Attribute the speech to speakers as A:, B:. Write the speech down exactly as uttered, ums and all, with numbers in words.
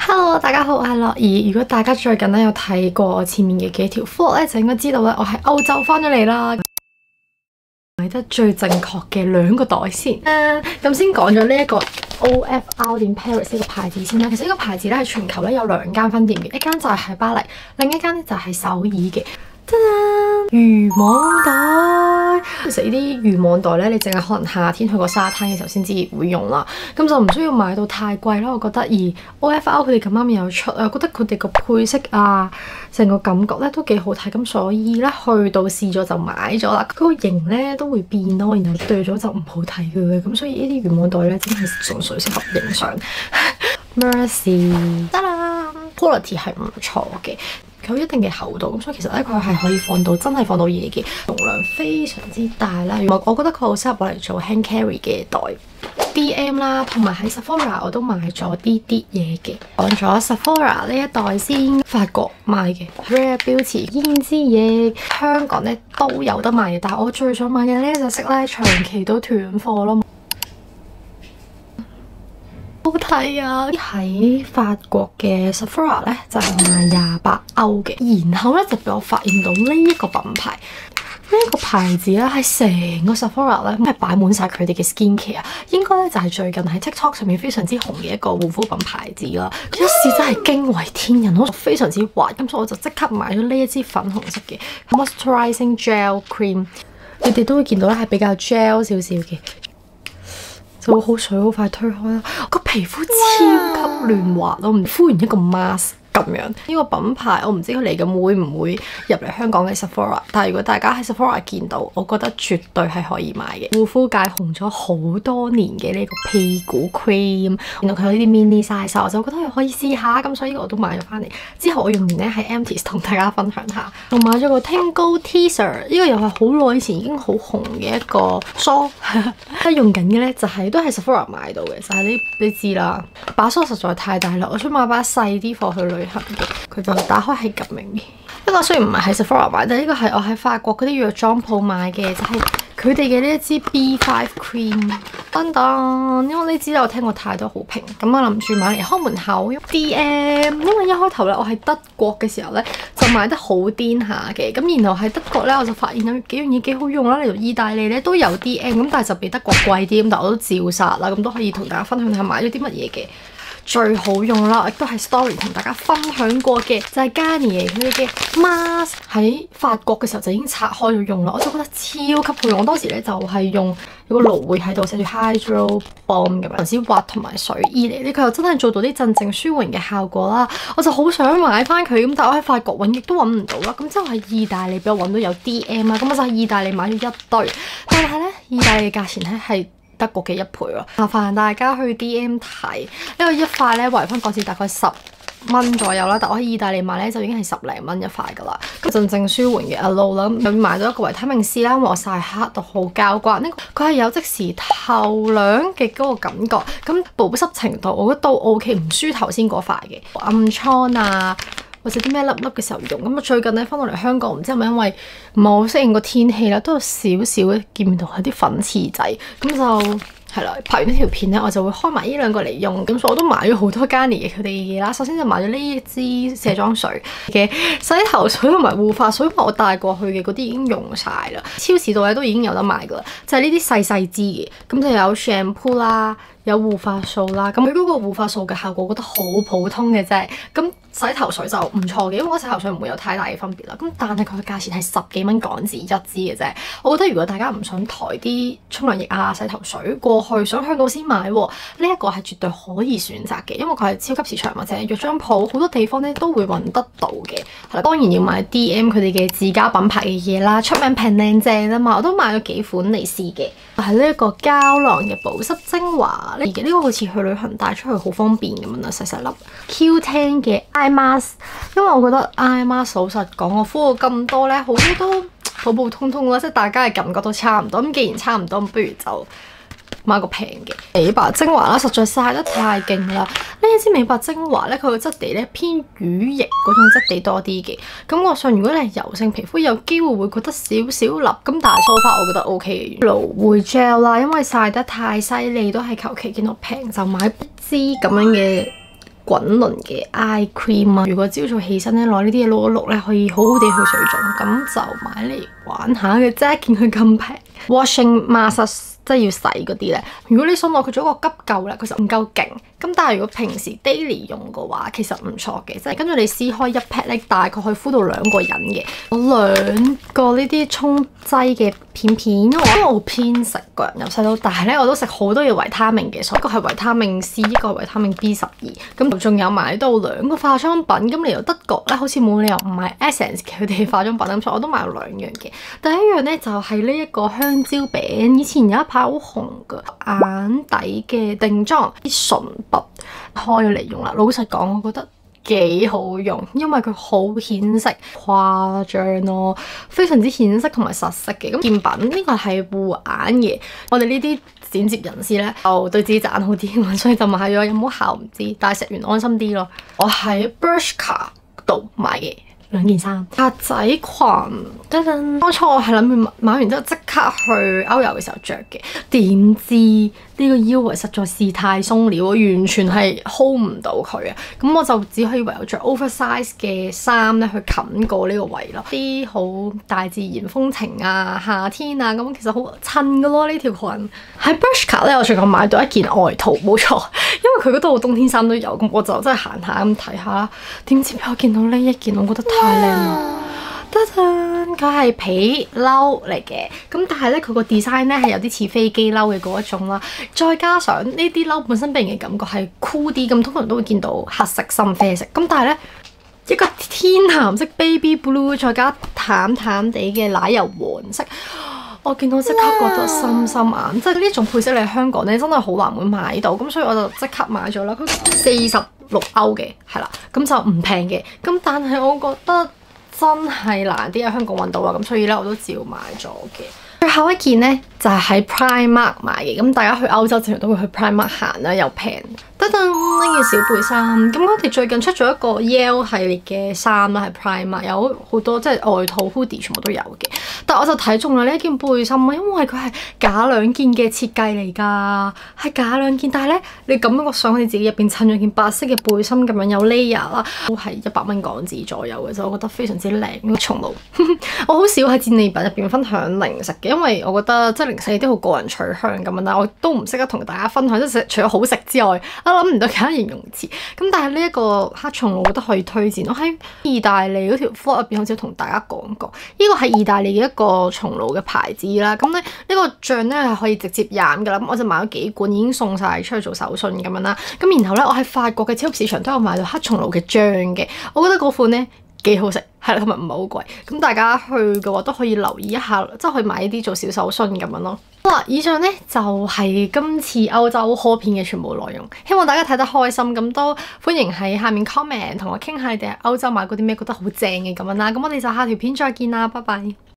A: Hello， 大家好，我係樂兒。如果大家最近咧有睇過我前面嘅幾條 vlog 咧，就應該知道咧我喺歐洲翻咗嚟啦。買得最正確嘅兩個袋先。誒、uh, 咁先講咗呢一個 O F R 點 Paris 呢個牌子先啦。其實呢個牌子咧喺全球咧有兩間分店嘅，一間就係喺巴黎，另一間咧就係首爾嘅。噔噔，漁網袋。其實呢啲漁網袋咧，你淨係可能夏天去個沙灘嘅時候先至會用啦，咁就唔需要買到太貴啦。我覺得而 O F R 佢哋咁啱有出啊，我覺得佢哋個配色啊，成個感覺咧都幾好睇，咁所以咧去到試咗就買咗啦。嗰個型咧都會變咯，然後對咗就唔好睇嘅，咁所以呢啲漁網袋咧真係純粹適合影相。Merci， 得啦 ，quality 係唔錯嘅。佢有一定嘅厚度，咁所以其實咧佢係可以放到真係放到嘢嘅，容量非常之大啦。我我覺得佢好適合我嚟做 hand carry 嘅袋。D M 啦，同埋喺 Sephora 我都買咗啲啲嘢嘅。講咗 Sephora 呢一袋先，法國買嘅 Rare Beauty 胭脂液，香港咧都有得賣嘅，但係我最想買嘅呢隻色咧長期都斷貨咯。好睇啊！喺法國嘅 Sephora 咧就係賣廿八歐嘅，然後咧就俾我發現到呢一個品牌，呢、這、一個牌子咧喺成個 Sephora 咧係擺滿晒佢哋嘅 skincare， 應該咧就係最近喺 TikTok 上面非常之紅嘅一個護膚品牌子啦。佢一試真係驚為天人，我非常之滑，咁所以我就即刻買咗呢一支粉紅色嘅 Moisturizing Gel Cream， 你哋都會見到咧係比較 gel 少少嘅。就會好水好快推開啦，個皮膚超級嫩滑咯，唔敷完一個 mask 咁樣。呢個品牌我唔知佢嚟緊會唔會入嚟香港嘅 Sephora， 但係如果大家喺 Sephora 見到，我覺得絕對係可以買嘅。護膚界紅咗好多年嘅呢個屁股 cream， 原來佢有呢啲 mini size， 我就覺得又可以試下，咁所以我都買咗翻嚟。之後我用完咧喺 Empties 同大家分享下。我買咗個 Tango Teaser， 呢個又係好耐以前已經好紅嘅一個梳，而用緊嘅咧就係、是、都係 Sephora 買到嘅，就係、是、你你知啦，把梳實在太大啦，我想買把細啲貨去旅行嘅，佢就打開係咁樣嘅。呢個雖然唔係喺 Sephora 買，但係呢個係我喺法國嗰啲藥妝鋪買嘅，就係佢哋嘅呢一支 B 五 Cream。等等，因為呢支我聽過太多好評，咁我諗住買嚟開門口。D M， 因為一開頭咧我喺德國嘅時候咧就買得好癲下嘅，咁然後喺德國咧我就發現有幾樣嘢幾好用啦，嚟到意大利咧都有 D M， 咁但係就比德國貴啲，咁但係我都照殺啦，咁都可以同大家分享下買咗啲乜嘢嘅。最好用啦，亦都係 story 同大家分享過嘅，就係 Garnier 佢哋嘅 mask， 喺法國嘅時候就已經拆開咗用啦，我就覺得超級好用。我當時咧就係用有個蘆薈喺度寫住 Hydro Bomb 咁樣，陣時滑同埋水衣嚟，呢佢又真係做到啲鎮靜舒緩嘅效果啦，我就好想買翻佢咁，但係我喺法國揾亦都揾唔到啦。咁之後喺意大利俾我揾到有 D M 啦，咁我就喺意大利買咗一堆，但係咧意大利嘅價錢咧係德國嘅一倍咯，麻煩大家去 D M 睇呢個一塊咧，圍翻港紙大概十蚊左右啦，但我喺意大利買咧就已經係十零蚊一塊噶啦。鎮靜舒緩嘅 Aloe 啦，咁買咗一個維他命 C 啦，我曬黑到好交關。呢個佢係有即時透亮嘅嗰個感覺，咁保濕程度我覺得都 OK， 唔輸頭先嗰塊嘅暗瘡啊，或者啲咩粒粒嘅時候用。咁啊最近咧翻到嚟香港，唔知係咪因為唔係好適應個天氣啦，都有少少見面到有啲粉刺仔，咁就係啦。拍完呢條片咧，我就會開埋呢兩個嚟用，咁所以我都買咗好多 Garnier 嘅佢哋嘅嘢啦。首先就買咗呢一支卸妝水嘅洗頭水同埋護髮水，因為我帶過去嘅嗰啲已經用晒啦，超市度咧都已經有得賣噶啦，就係呢啲細細支嘅，咁就有 shampoo 啦。有護髮素啦，咁佢嗰個護髮素嘅效果我覺得好普通嘅啫，咁洗頭水就唔錯嘅，因為我洗頭水唔會有太大嘅分別啦。咁但係佢嘅價錢係十幾蚊港紙一支嘅啫，我覺得如果大家唔想抬啲沖涼液啊、洗頭水過去，想香港先買，呢一個係絕對可以選擇嘅，因為佢係超級市場或者藥妝鋪好多地方咧都會揾得到嘅。係啦，當然要買 D M 佢哋嘅自家品牌嘅嘢啦，出名平靚正啊嘛，我都買咗幾款嚟試嘅。係呢一個膠囊嘅保濕精華。呢、這個好似去旅行帶出去好方便咁樣啦，細細粒 Q 十 嘅 eye mask， 因為我覺得 eye mask 老實講，我敷過咁多咧，好多都普普通通啦，即係大家嘅感覺都差唔多。咁既然差唔多，不如就買個平嘅美白精華啦，實在曬得太勁啦！呢一支美白精華咧，佢個質地咧偏乳液嗰種質地多啲嘅。感覺上如果你係油性皮膚，有機會會覺得少少粒，咁但係 so far 我覺得 O K 嘅。蘆薈 gel 啦，因為曬得太犀利，都係求其見到平就買一支咁樣嘅滾輪嘅 eye cream 啊。如果朝早起身咧攞呢啲嘢碌一碌咧，可以好好地去水腫，咁就買嚟玩下嘅啫。見佢咁平 ，washing mask 即係要洗嗰啲咧。如果你想攞佢做一個急救咧，佢就唔夠勁。咁但係如果平時 daily 用嘅話，其實唔錯嘅，即係跟住你撕開一 pack 咧，大概可以敷到兩個人嘅。我兩個呢啲沖劑嘅片片，因為我因為我偏食個人，由細到大咧我都食好多嘢維他命嘅，所以一個係維他命 C， 一個係維他命 B 十二。咁仲有買到兩個化妝品，咁嚟到德國咧，好似冇理由唔買 Essence 嘅佢哋化妝品咁，所以我都買咗兩樣嘅。第一樣咧就係呢一個香蕉餅，以前有一排好紅嘅眼底嘅定妝啲唇筆，開咗嚟用啦。老實講，我覺得幾好用，因為佢好顯色，誇張咯，非常之顯色同埋實色嘅。咁健品呢個係護眼嘅，我哋呢啲剪接人士咧就對自己隻眼好啲，所以就買咗。有冇效唔知，但係食完安心啲咯。我喺 Bershka 度買嘅兩件衫，格仔裙，等等。當初我係諗住買完之後即刻去歐遊嘅時候着嘅，點知呢個腰圍實在是太鬆了，完全係 hold 唔到佢啊！咁我就只可以唯有着 oversize 嘅衫咧去冚過呢個位咯。啲好大自然風情啊，夏天啊，咁其實好襯噶咯呢條裙。喺 Bershka 咧，我最近買到一件外套，冇錯，因為佢嗰度冬天衫都有，咁我就真係行下咁睇下啦。點知俾我見到呢一件，我覺得太靚啦！得陣，佢係皮褸嚟嘅，咁但係咧佢個 design 咧係有啲似飛機褸嘅嗰一種啦，再加上呢啲褸本身俾人嘅感覺係酷啲，咁通常都會見到黑色、深啡色，咁但係咧一個天藍色 baby blue， 再加淡淡地嘅奶油黃色，我見到即刻覺得心心眼，即係呢種配色你喺香港咧真係好難會買到，咁所以我就即刻買咗啦。佢四十六歐嘅，係啦，咁就唔平嘅，咁但係我覺得真係難啲喺香港揾到啊，咁所以咧我都照買咗嘅。最後一件咧就係喺 Primark 買嘅，咁大家去歐洲正常都會去 Primark 行啦，又平。得得呢件小背衫，咁我哋最近出咗一個 Yale 系列嘅衫啦，係 Primark 有好多即係外套 hoodie 全部都有嘅。但我就睇中啦呢一件背心啊，因為佢係假兩件嘅設計嚟㗎，係假兩件。但係咧，你感覺上你自己入邊襯咗件白色嘅背心咁樣有 layer 啦，都係一百蚊港紙左右嘅啫，我覺得非常之靚。松露，我好少喺戰利品入邊分享零食嘅，因為我覺得即係零食啲好個人取向咁樣，但係我都唔識得同大家分享，即係除咗好食之外，我諗唔到其他形容詞。咁但係呢一個黑松露，我覺得可以推薦。我喺意大利嗰條 vlog 入邊好似同大家講過，呢個係意大利嘅一個松露嘅牌子啦。咁咧呢個醬咧係可以直接飲㗎啦。咁我就買咗幾罐，已經送晒出去做手信咁樣啦。咁然後咧，我喺法國嘅超級市場都有買到黑松露嘅醬嘅，我覺得嗰款咧幾好食，係啦，同埋唔係好貴。咁大家去嘅話都可以留意一下，即係可以買呢啲做小手信咁樣咯。好啦，以上咧就係、是、今次歐洲 haul 片嘅全部內容，希望大家睇得開心。咁都歡迎喺下面 comment 同我傾下你哋喺歐洲買過啲咩覺得好正嘅咁樣啦。咁我哋就下條片再見啦，拜拜。